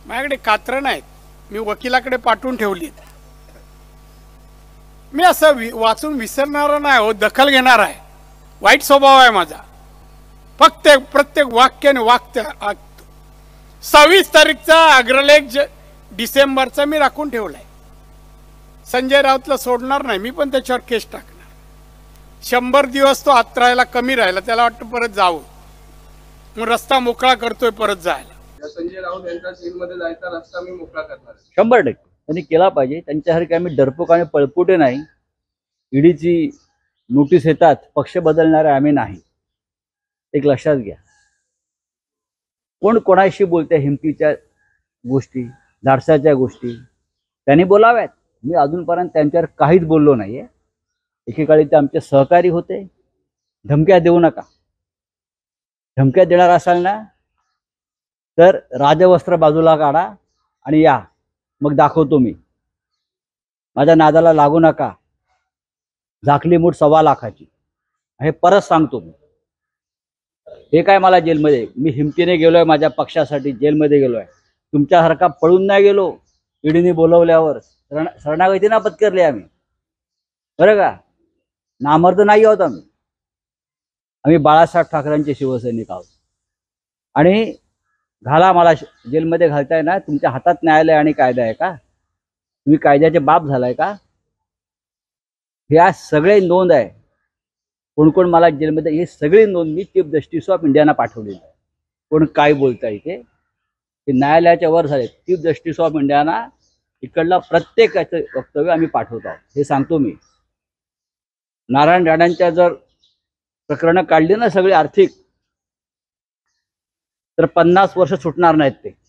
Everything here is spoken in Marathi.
माझ्याकडे कात्रणं आहेत, मी वकिलाकडे पाठवून ठेवली. मी असं वाचून विसरणारा नाही हो, दखल घेणार आहे. वाईट स्वभाव आहे माझा. फक्त प्रत्येक वाक्याने वाक्य 26 तारीखचा अग्रलेख डिसेंबरचा मी राखून ठेवलाय. संजय राऊतला सोडणार नाही मी, पण त्याच्यावर केस टाकणार. 100 दिवस तो आत राहायला कमी राहिला, त्याला वाटतं परत जावं, मग रस्ता मोकळा करतोय परत जायला. संजय राऊत यांचा जेलमध्ये जायचा रस्ता मी मोकळा करणार. 100% त्यांनी केला पाहिजे. त्यांच्यासारखे आम्ही डरपोक आणि पळपुटे नाही. ईडीची नोटीस येतात, पक्ष बदलणारे आम्ही नाही, एक लक्षात घ्या. कोण कोणाशी बोलते हिमतीच्या गोष्टी, धाडसाच्या गोष्टी त्यांनी बोलाव्यात. मी अजूनपर्यंत त्यांच्यावर काहीच बोललो नाहीये. एकेकाळी ते आमचे सहकारी होते. धमक्या देऊ नका. धमक्या देणार असाल ना तर राजवस्त्र बाजूला काढा आणि या, मग दाखवतो मी. माझ्या नादाला लागू नका. झाकली मूठ 1.25 लाखाची, हे परत सांगतो मी. हे काय मला जेलमध्ये, मी हिमतीने गेलोय, माझ्या पक्षासाठी जेलमध्ये गेलोय. तुमच्यासारखा पळून नाही गेलो. ईडीने बोलवल्यावर शरणागतीना पत्करले आम्ही, बरं का. नामर्द नाही आहोत आम्ही. आम्ही बाळासाहेब ठाकरेंचे शिवसैनिक आहोत. आणि घाला मला जेलमध्ये घालताय ना, तुमच्या हातात न्यायालय आणि कायदा आहे का? तुम्ही कायद्याचे बाप झालाय का? हे सगळे नोंद आहे. कोण कोण मला जेलमध्ये, हे सगळी नोंद मी चीफ जस्टिस ऑफ इंडियाना पाठवलेली आहे. कोण काय बोलता इथे ते न्यायालयाच्या वर झाले. चीफ जस्टिस ऑफ इंडियाना इकडला प्रत्येकाचं वक्तव्य आम्ही पाठवत आहोत, हे सांगतो मी. नारायण राणांच्या जर प्रकरणं काढली ना सगळी आर्थिक, तर 50 वर्ष सुटणार नाहीत ते.